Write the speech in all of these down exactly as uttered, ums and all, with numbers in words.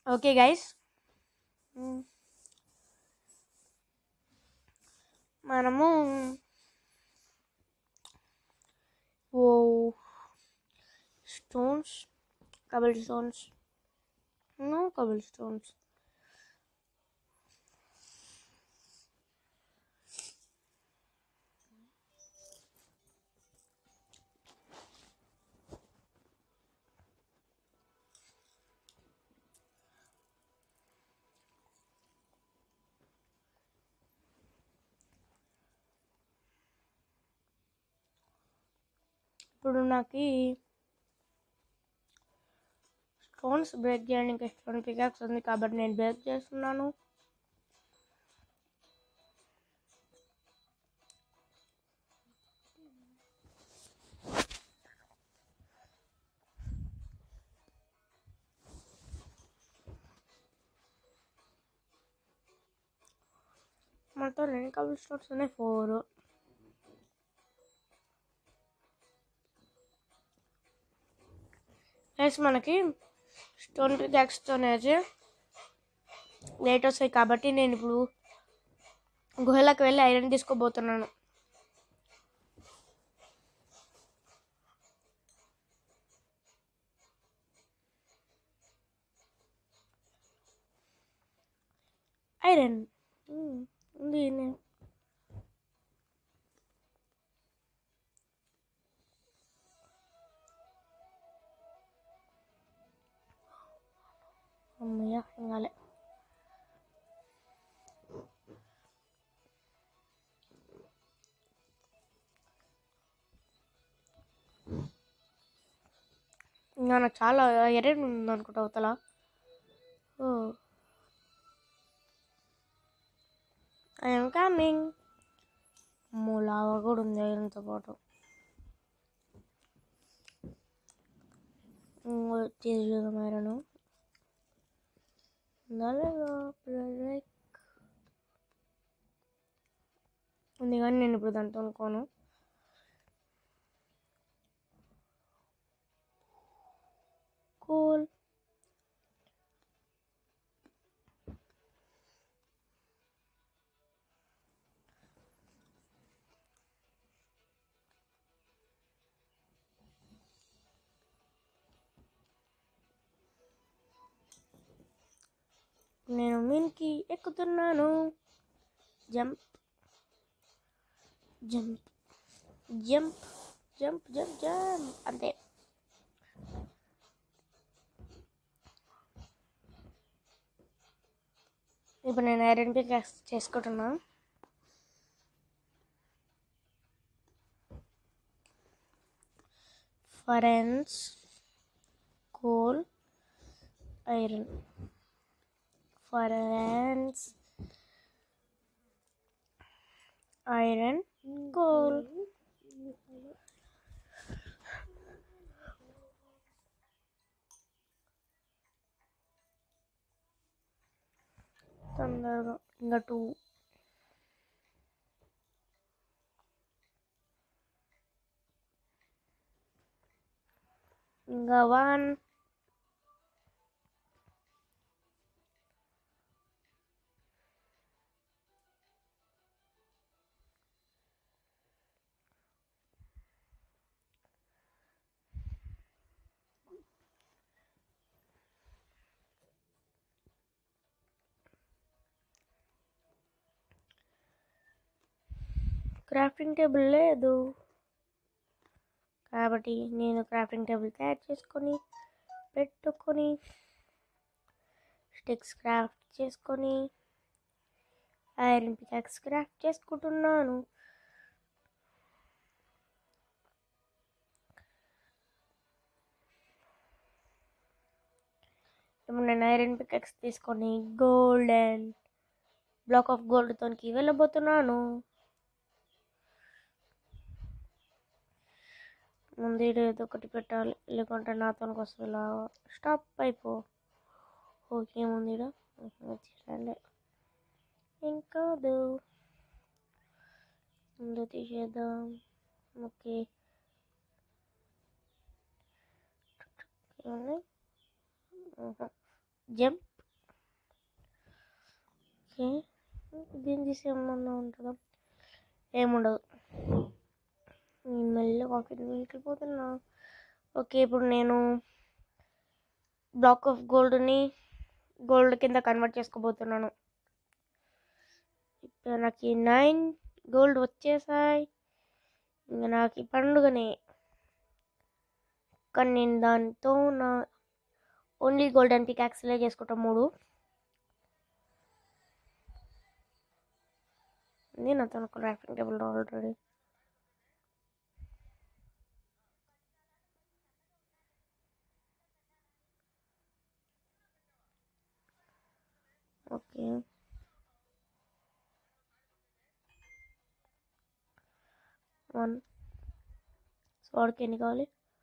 Okay guys, మనము ఓ stones cobble stones no cobble stones ఇప్పుడు నాకు స్టోన్స్ బ్రేక్ చేయడానికి స్టోన్ పికాక్స్ ఉంది కాబట్టి నేను బ్రేక్ చేస్తున్నాను. మొత్తం రెండు కబుల్ స్టోన్స్ ఉన్నాయి, ఫోర్. నెక్స్ట్ మనకి స్టోన్ పికాక్స్తోనేసి లేట్ వస్తాయి కాబట్టి నేను ఇప్పుడు గుహలోకి వెళ్ళి ఐరన్ తీసుకోబోతున్నాను. ఐరన్ ఉంది. అమ్మయ్య ఇంకాలే. ఇంకా నాకు చాలా ఐరన్ ఉంది అనుకుంటా అవతల. ఓ ఐఎమ్ కమింగ్. మూలాగా కూడా ఉంది ఐరన్తో పాటు. తీసుకుందాం ఐరన్. ఉంది కానీ నేను ఇప్పుడు దాంతో అనుకోను. కూల్. నేను మీన్కి ఎక్కుతున్నాను. Jump jump jump jump jump jump అంతే. ఇప్పుడు నేను ఐరన్ పికాక్స్ చేసుకుంటున్నా. Furnace coal iron. Furnace iron coal. తొందరగా ఇంకా టూ. ఇంకా వన్. క్రాఫ్టింగ్ టేబుల్ లేదు కాబట్టి నేను క్రాఫ్టింగ్ టేబుల్ తయారు చేసుకొని పెట్టుకొని స్టిక్స్ క్రాఫ్ట్ చేసుకొని ఐరన్ పికాక్స్ క్రాఫ్ట్ చేసుకుంటున్నాను. ఇప్పుడు నేను ఐరన్ పికాక్స్ తీసుకొని గోల్డెన్ బ్లాక్ ఆఫ్ గోల్డ్తోనికి వెళ్ళబోతున్నాను. ముందు ఏదో ఒకటి పెట్టాలి, లేకుంటే నాతోనికి వస్తుంది. స్టాప్ అయిపో. ఓకే ముందు తీసేయాలి. ఇంకా ముందు తీసేద్దాం. ఓకే జంప్ ఓకే, దీన్ని తీసి ఏమన్నా ఉంటుందా? ఏముండదు. నేను మెల్లగా కాఫీ వెళ్ళిపోతున్నా. ఓకే, ఇప్పుడు నేను బ్లాక్ ఆఫ్ గోల్డ్ని గోల్డ్ కింద కన్వర్ట్ చేసుకోబోతున్నాను. ఇప్పుడు నాకు ఈ నైన్ గోల్డ్ వచ్చేసాయి. ఇంకా నాకు ఈ పండుగనే. కానీ నేను దాంతో నా ఓన్లీ గోల్డెన్ పికాక్స్లే చేసుకుంటాం. మూడు నేను నాతో ఒక crafting table already. Okay, one స్వాడ్కి ఎన్ని కావాలి?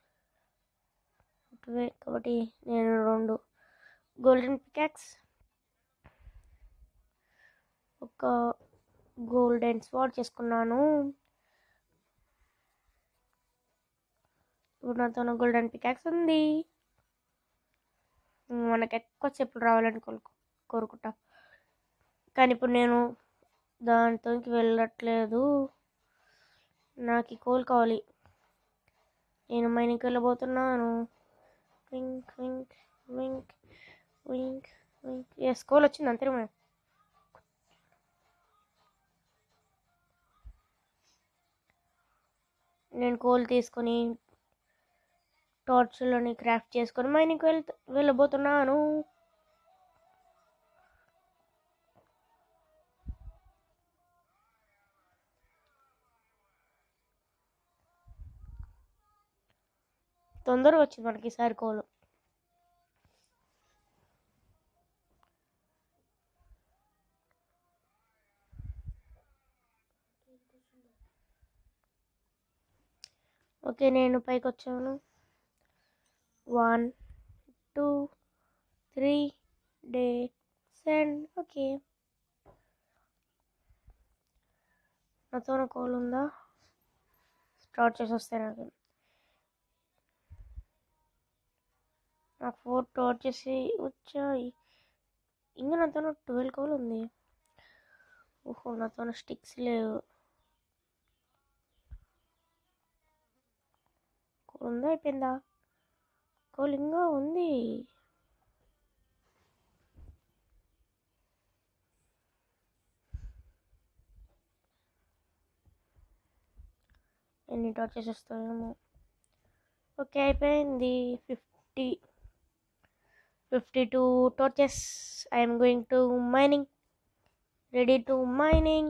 కాబట్టి నేను రెండు గోల్డెన్ పికాక్స్, ఒక గోల్డెన్ స్వాడ్ చేసుకున్నాను. ఇప్పుడు నాతో గోల్డెన్ పికాక్స్ ఉంది. మనకు ఎక్కువ చెప్పులు రావాలని కోరుకు కోరుకుంటా కానీ ఇప్పుడు నేను దాంతోకి వెళ్ళట్లేదు. నాకు ఈ కోల్ కావాలి. నేను మైనింగ్కి వెళ్ళబోతున్నాను. Wink wink wink wink wink. Yes, coal వచ్చింది అంతే. మనం నేను కోల్ తీసుకొని టార్చ్లని క్రాఫ్ట్ చేసుకొని మైనింగ్కి వెళ్ వెళ్ళబోతున్నాను. తొందరగా వచ్చింది మనకి ఈసారి కోలు. ఓకే, నేను పైకి వచ్చాను. One two three descend. Okay, నాతో కోల్ ఉందా? స్టార్ట్ చేసి వస్తే నాకు నాకు ఫోర్ టార్చెస్ వచ్చాయి. ఇంకా నాతో ట్వెల్వ్ కోల్ ఉంది. ఓహో, నాతో స్టిక్స్ లేవు. కోల్ ఉందా? అయిపోయిందా? కోల్ ఇంకా ఉంది. ఎన్ని టార్చెస్ వస్తాయేమో. ఓకే, అయిపోయింది. Fifty fifty two torches. I'm going to mining. Ready to mining.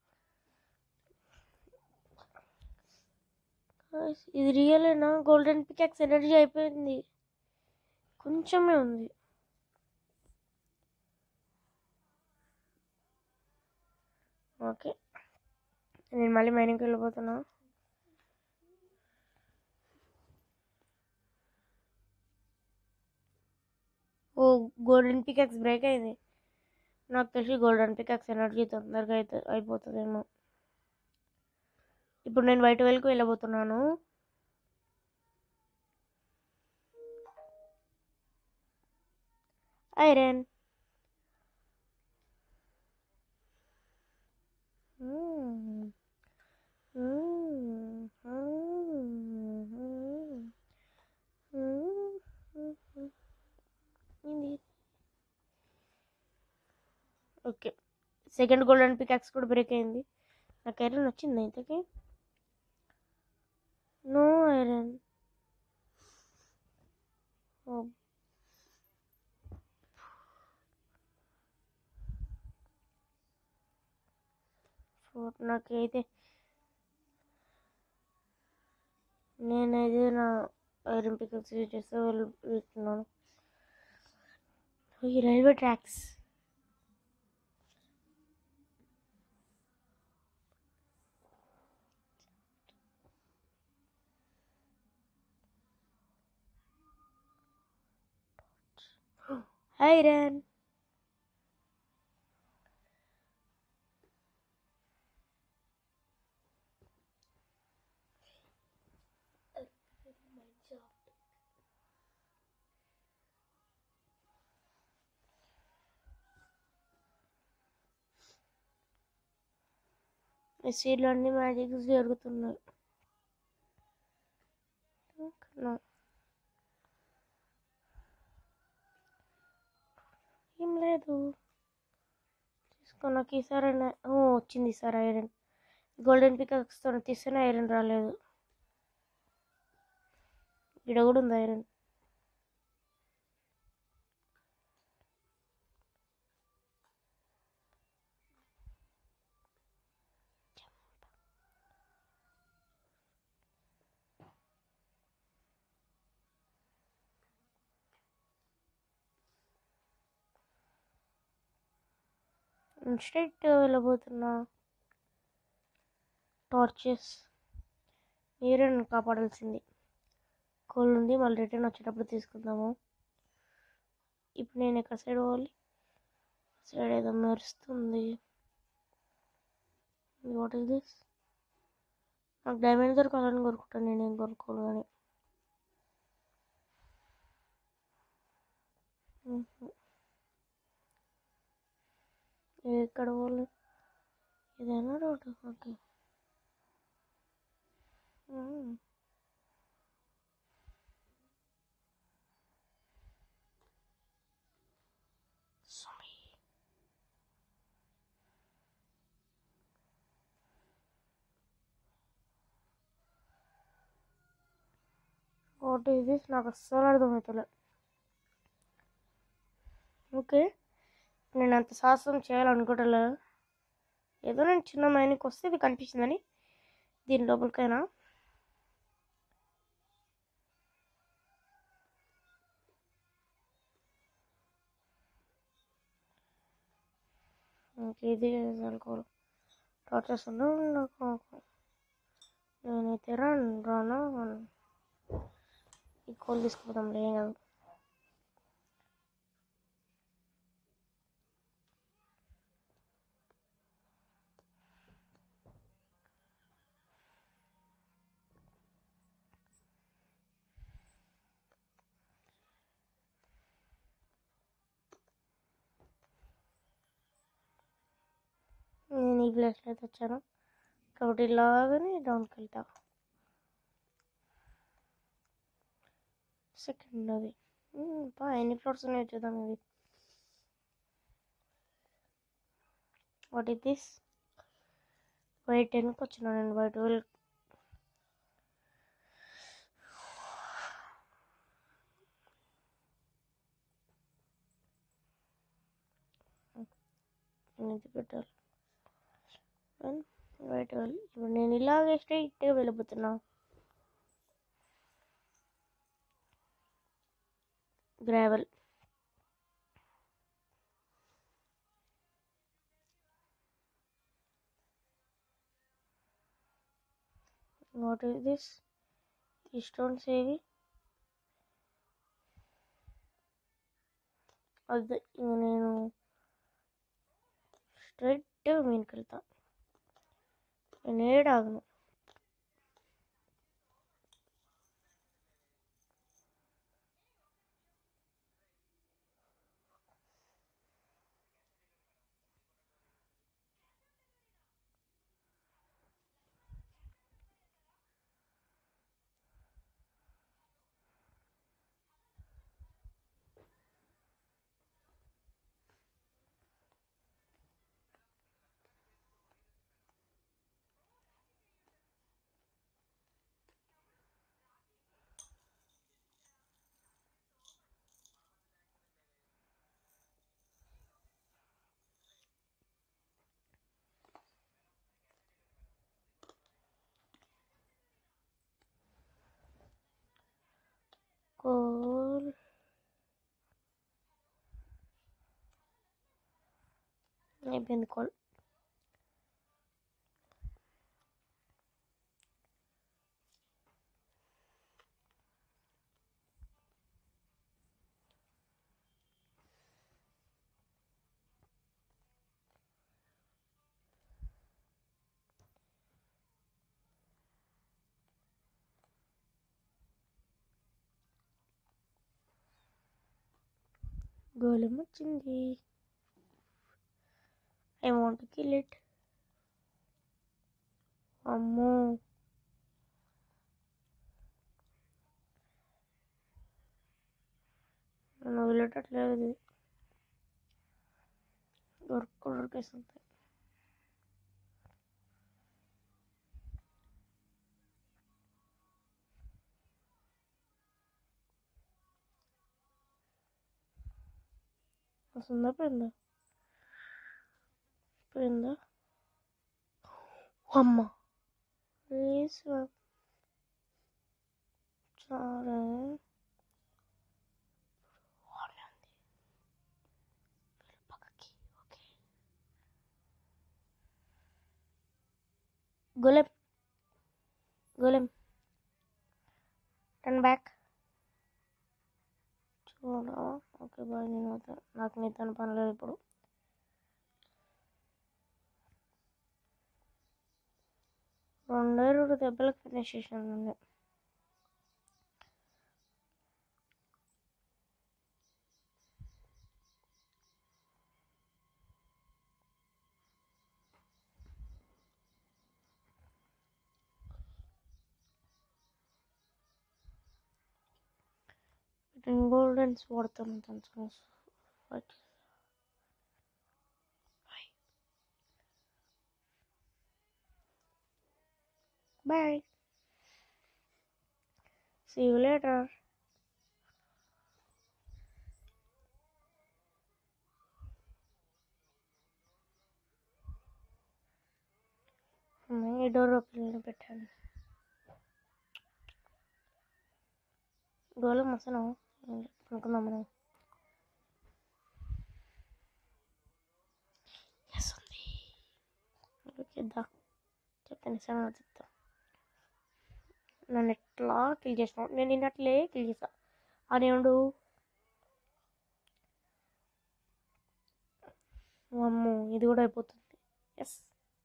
ఇది రియలేనా? గోల్డెన్ పికాక్స్ ఎనర్జీ అయిపోయింది. కొంచెమే ఉంది. ఓకే, నేను మళ్ళీ మైనింగ్కి వెళ్ళిపోతున్నా. ఓ, గోల్డెన్ పికాక్స్ బ్రేక్ అయింది. నాకు తెలిసి గోల్డెన్ పికాక్స్ ఎనర్జీ తొందరగా అయితే అయిపోతుందేమో. ఇప్పుడు నేను వైట్ వెల్కి వెళ్ళబోతున్నాను. Iron. Okay, second golden pickaxe కూడా బ్రేక్ అయింది. నాకు ఐరన్ వచ్చింది ఇంతకీ. No iron. నాకైతే నేనైతే నా ఐరన్ పికాక్స్ యూజ్ చేస్తే వెళ్తున్నాను. ఈ రైల్వే ట్రాక్స్. ఐరన్. ఈ సీడ్లో అన్ని మ్యాజిక్స్ జరుగుతున్నాయి. ఏం లేదు తీసుకో. నాకు ఈసారి వచ్చింది ఈసారి ఐరన్. గోల్డెన్ పికాక్స్ తో తీస్తేనే ఐరన్ రాలేదు. ఇక్కడ కూడా ఉంది ఐరన్. స్ట్రైట్ వెళ్ళబోతున్నా. టార్చెస్ మీరే నన్ను కాపాడాల్సింది. కోల్ ఉంది, మళ్ళీ రిటర్న్ వచ్చేటప్పుడు తీసుకుందాము. ఇప్పుడు నేను ఎక్కడ సైడ్ పోవాలి? సైడ్ ఏదో మెరుస్తుంది. What is this? నాకు డైమండ్ దొరకాలని కోరుకుంటాను. నేనేం కోరుకోను కానీ ఎక్కడ పోవాలి? ఇదేనా road? Okay. What is this? నాకు అస్సలు అర్థమవుతలే. ఓకే, నేను అంత సాహసం చేయాలనుకోవట్లే. ఏదో నేను చిన్న మైనికి వస్తే ఇది కనిపించిందని దీని లోపలికైనా. ఇది అనుకోరు టార్చర్స్ ఉండవు నాకు. నేనైతే రాను రాను ఈ కోల్ తీసుకుపోతాం ఏం కాదు. నేను ఈ ప్లేస్లో అయితే వచ్చాను కాబట్టి ఇలాగనే డౌన్కి వెళ్తా. సెకండ్ అది బా ఎన్ని ఫ్లోర్స్ ఉన్నాయో చూద్దాం. ఇది వాట్ ఇస్ దిస్? వైట్ టెన్కి వచ్చినా నేను. వైట్ ట్వెల్వ్ ఇది పెట్టాలి. White twelve. ఇప్పుడు నేను ఇలాగే స్ట్రైట్గా వెళ్ళిపోతున్నా. Gravel what is this? ఈ స్టోన్స్ ఏవి? అదే నేను స్ట్రైట్ మీనికి వెళ్తా. నేను ఏడాగను. కోల్ అయిపోయింది. కోల్ గోళం వచ్చింది. I want to kill it. అమ్మో నన్ను వదిలేటట్లేదు ఇది దొరుకు దొరికేస్తుంది వస్తుందా పోయిందా పోయిందా అమ్మ వేసు చాలా పక్కకి okay golem golem turn back చూడా ఓకే బాయ్ నేను అవుతా నాకు నీతో పని లేదు ఇప్పుడు రెండే రెండు దెబ్బలకు ఫినిష్ చేసాను గోల్డెన్స్ వాడతాను తను బాయ్ సీ యూ లేటర్ ఈ డోర్ ఓపెన్ పెట్టాను డోర్లో మసను అనుకుందాం మనం చెప్తా చెప్తా నిజంగా చెప్తా నన్ను ఎట్లా కిల్ చేసినావు నేను నిన్నట్లే కిల్ చేసా అనేవుడు అమ్మో ఇది కూడా అయిపోతుంది ఎస్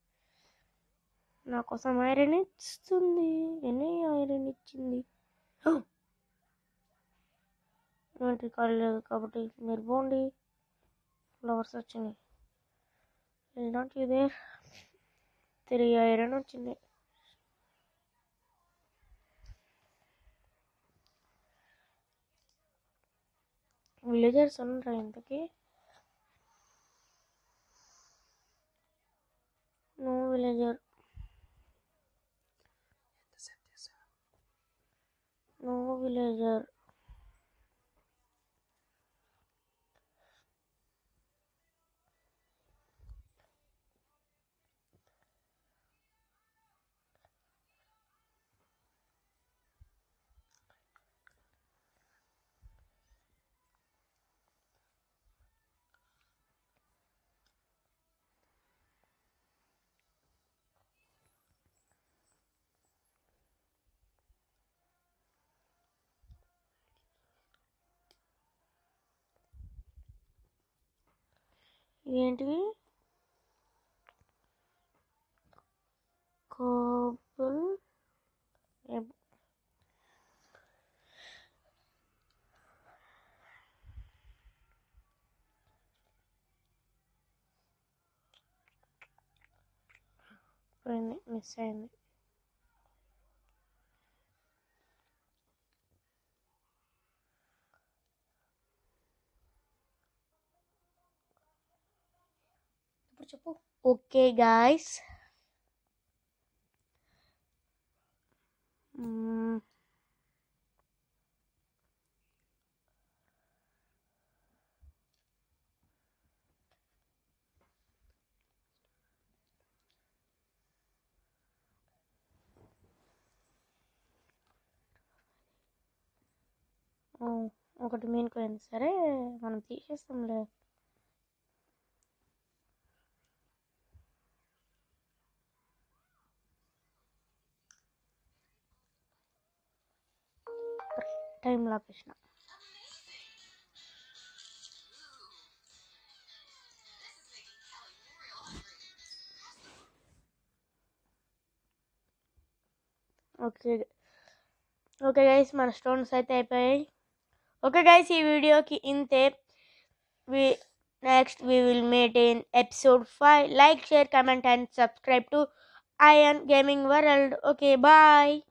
నా కోసం ఐరన్ ఇస్తుంది ఎన్ని ఐరన్ ఇచ్చింది ఇలాంటి కాలేదు కాబట్టి మీరు పోండి ఫ్లవర్స్ వచ్చినాయి ఇలాంటి ఇదే తిరిగి ఐరన్ వచ్చింది విలేజర్స్ ఉన్నారా ఇంతకీ నో విలేజర్ నో విలేజర్ ఏంటివి కోబుల్ పోయింది మిస్ అయింది ఇప్పుడు చెప్పు ఓకే గాయ్స్ ఒకటి మీన్ పోయింది సరే మనం తీసేస్తాంలే టైం లాపేసిన ఓకే ఓకే గైస్ మన స్టోన్స్ అయితే అయిపోయాయి ఓకే గైస్ ఈ వీడియోకి ఇంతే we next we will meet in episode five like share comment and subscribe to IN gaming world. Okay bye.